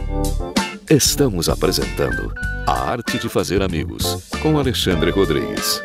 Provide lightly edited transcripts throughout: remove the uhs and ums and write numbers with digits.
Estamos apresentando A Arte de Fazer Amigos, com Alexandre Rodrigues.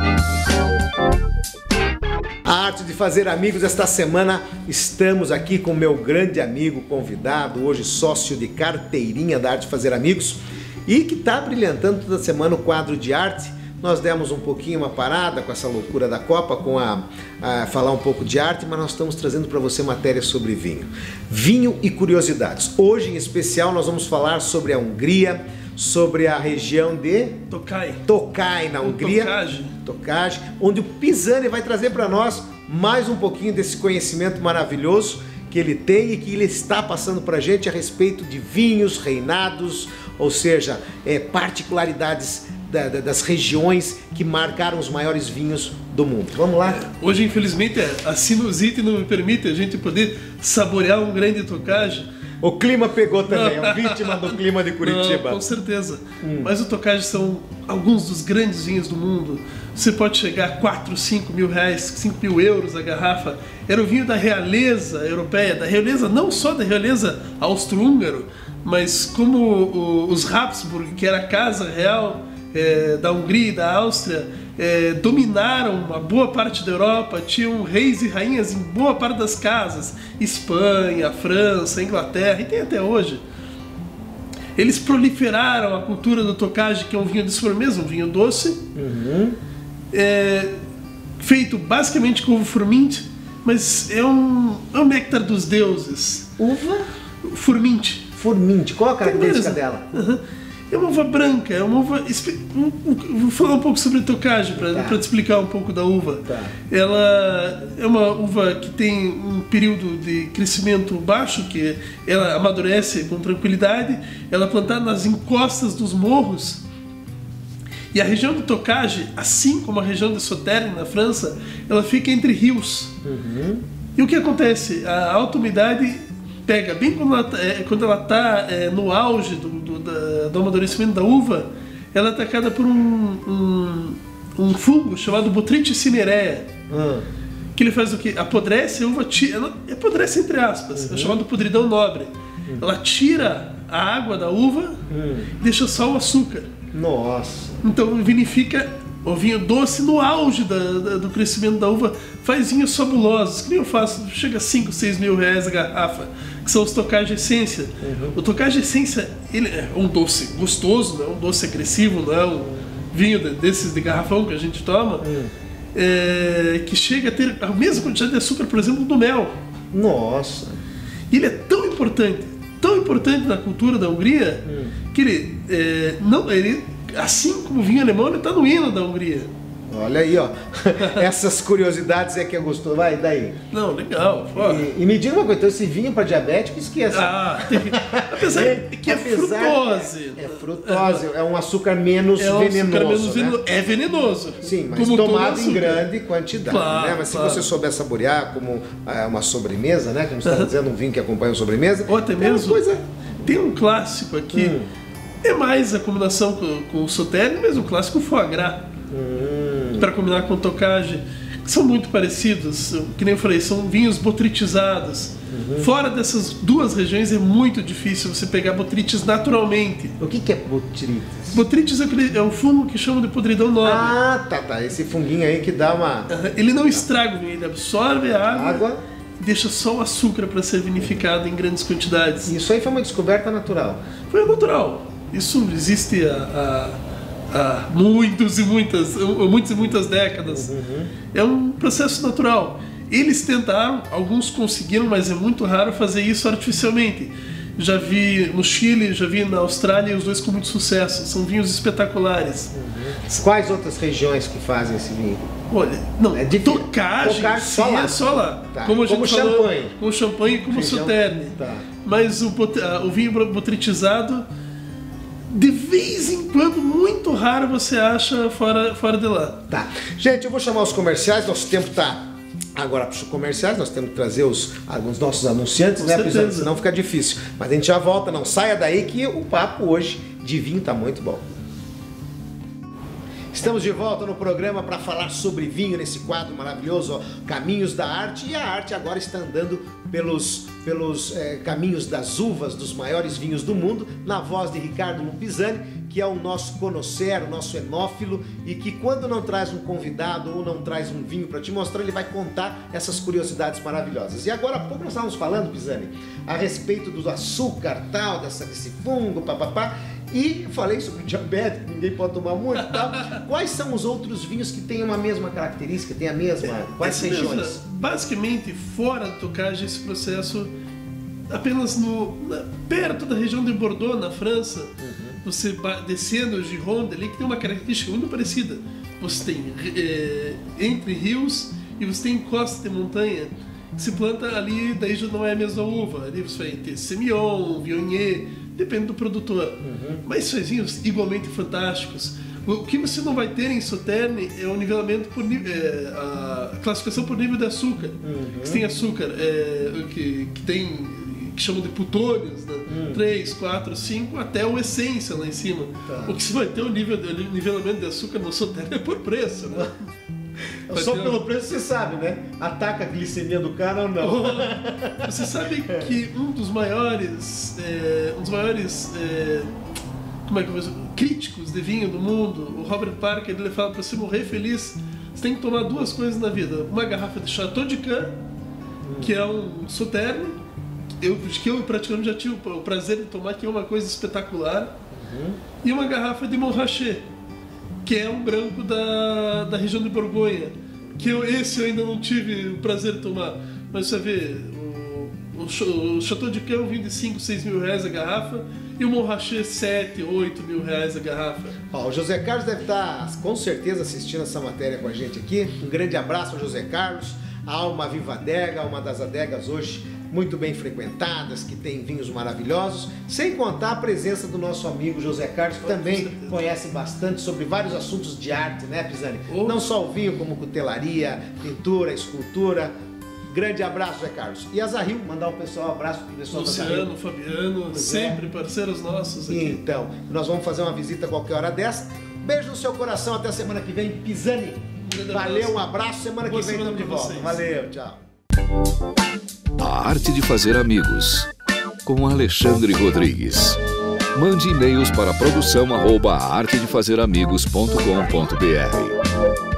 A Arte de Fazer Amigos, esta semana estamos aqui com meu grande amigo convidado, hoje sócio de carteirinha da Arte de Fazer Amigos, e que está brilhantando toda semana o quadro de arte. Nós demos um pouquinho uma parada com essa loucura da Copa, com a falar um pouco de arte, mas nós estamos trazendo para você matérias sobre vinho. Vinho e curiosidades. Hoje, em especial, nós vamos falar sobre a Hungria, sobre a região de Tokaj, na Hungria. Tokaj, onde o Pisani vai trazer para nós mais um pouquinho desse conhecimento maravilhoso que ele tem e que ele está passando para a gente a respeito de vinhos, reinados, ou seja, particularidades das regiões que marcaram os maiores vinhos do mundo. Vamos lá? Hoje, infelizmente, a sinusite não me permite a gente poder saborear um grande Tokaj. O clima pegou também, é vítima do clima de Curitiba. Não, com certeza. Mas o Tokaj são alguns dos grandes vinhos do mundo. Você pode chegar a 4, 5 mil reais, 5 mil euros a garrafa. Era o vinho da realeza europeia, da realeza, não só da realeza austro-húngaro, mas como os Habsburg, que era a casa real da Hungria e da Áustria, dominaram uma boa parte da Europa, tinham reis e rainhas em boa parte das casas, Espanha, França, Inglaterra, e tem até hoje. Eles proliferaram a cultura do Tokaj, que é um vinho de sobremesa, um vinho doce, feito basicamente com uva formint, mas é um néctar dos deuses. Uva? Formint. Formint, qual a característica dela? É uma uva branca, é uma uva... Vou falar um pouco sobre Tokaj para te explicar um pouco da uva. Ela é uma uva que tem um período de crescimento baixo, que ela amadurece com tranquilidade. Ela é plantada nas encostas dos morros. E a região do Tokaj, assim como a região de Sauternes, na França, ela fica entre rios. E o que acontece? A alta umidade pega bem quando ela está no auge do amadurecimento da uva. Ela é atacada por um fungo chamado Botrytis cinerea, que ele faz o quê? Apodrece a uva, apodrece entre aspas, é chamado podridão nobre. Ela tira a água da uva e deixa só o açúcar. Nossa! Então vinifica o vinho doce no auge do crescimento da uva, faz vinhos fabulosos, que nem eu faço, chega a 5, 6 mil reais a garrafa, que são os Tokaj Essência. O Tokaj Essência, ele é um doce gostoso, não é um doce agressivo, não é um vinho desses de garrafão que a gente toma, que chega a ter a mesma quantidade de açúcar, por exemplo, do mel. Nossa! E ele é tão importante na cultura da Hungria, que ele assim como o vinho alemão, ele está no hino da Hungria. Olha aí, ó. Essas curiosidades é que eu gostou. Vai, daí. Não, legal. E me diga uma coisa, então esse vinho para diabético, esqueça. Apesar que é frutose. É frutose, é um açúcar menos venenoso. É venenoso. Sim, mas como tomado em grande quantidade. Claro, né? Mas se você souber saborear como uma sobremesa, né? Como você está dizendo, um vinho que acompanha uma sobremesa. Ou até mesmo. Tem um clássico aqui. É mais a combinação com o Sauternes, mas o clássico foie gras. Para combinar com o Tokaj, que são muito parecidos, que nem eu falei, são vinhos botritizados. Fora dessas duas regiões é muito difícil você pegar botrytis naturalmente. O que é botrytis? Botrytis é um fungo que chamam de podridão nobre. Ah, tá. Esse funguinho aí que dá uma... Ele não estraga o vinho, ele absorve a água e deixa só o açúcar para ser vinificado em grandes quantidades. Isso aí foi uma descoberta natural? Foi natural. Isso existe há muitas e muitas décadas. É um processo natural. Eles tentaram, alguns conseguiram, mas é muito raro fazer isso artificialmente. Já vi no Chile, já vi na Austrália, e os dois com muito sucesso. São vinhos espetaculares. Quais outras regiões que fazem esse vinho? Olha, não, Tokaj é só lá. Como a gente falou, champanhe. Com champanhe e como Sauternes. Mas o vinho botrytizado, de vez em quando, muito raro você acha fora de lá. Tá. Gente, eu vou chamar os comerciais, nosso tempo tá agora para os comerciais, nós temos que trazer os nossos anunciantes, né, Pisani? Senão fica difícil. Mas a gente já volta, não saia daí que o papo hoje de vinho tá muito bom. Estamos de volta no programa para falar sobre vinho nesse quadro maravilhoso, ó, Caminhos da Arte. E a arte agora está andando pelos pelos caminhos das uvas, dos maiores vinhos do mundo, na voz de Ricardo Lupisani, que é o nosso connoisseur, o nosso enófilo, e que quando não traz um convidado ou não traz um vinho para te mostrar, ele vai contar essas curiosidades maravilhosas. E agora há pouco nós estávamos falando, Pisani, a respeito do açúcar, tal, desse fungo, papapá, e falei sobre diabetes, ninguém pode tomar muito e tal. Quais são os outros vinhos que têm uma mesma característica, têm a mesma? Quais regiões? Basicamente, fora da tocagem, esse processo apenas perto da região de Bordeaux, na França, você descendo o Gironde ali, que tem uma característica muito parecida. Você tem entre rios e você tem costa de montanha, que se planta ali, daí já não é a mesma uva. Ali você vai ter Semillon, Viognier, depende do produtor. Mas são vinhos igualmente fantásticos. O que você não vai ter em Sauternes é o nivelamento por nível, a classificação por nível de açúcar. Você tem açúcar que chamam de putônios, né? 3, 4, 5, até o essência lá em cima. O que você vai ter o nivelamento de açúcar no Sauternes é por preço, né? Só pelo preço você sabe, né? Ataca a glicemia do cara ou não. Você sabe que um dos maiores como é que eu vou dizer, críticos de vinho do mundo, o Robert Parker, ele fala: para você morrer feliz, você tem que tomar duas coisas na vida: uma garrafa de Chateau de Cans, que é um Sauternes, que eu praticamente já tive o prazer de tomar, que é uma coisa espetacular, e uma garrafa de Montrachet, que é um branco da região de Borgonha, que esse eu ainda não tive o prazer de tomar. Mas você vê, o Chateau de Cans é um vinho de 5, 6 mil reais a garrafa, e o Montrachet 7, 8 mil reais a garrafa. O José Carlos deve estar com certeza assistindo essa matéria com a gente aqui. Um grande abraço ao José Carlos, a Alma Viva Adega, uma das adegas hoje muito bem frequentadas, que tem vinhos maravilhosos, sem contar a presença do nosso amigo José Carlos, que também conhece bastante sobre vários assuntos de arte, né, Pisani? Não só o vinho, como cutelaria, pintura, escultura. Grande abraço, José Carlos. E a Zahil, mandar um abraço pro pessoal da Zahil. Luciano, Fabiano, sempre parceiros nossos aqui. Então, nós vamos fazer uma visita a qualquer hora dessa. Beijo no seu coração, até a semana que vem, Pisani. Valeu, um abraço, semana que vem estamos de volta. Valeu, tchau. A Arte de Fazer Amigos, com Alexandre Rodrigues. Mande e-mails para produção@artedefazeramigos.com.br.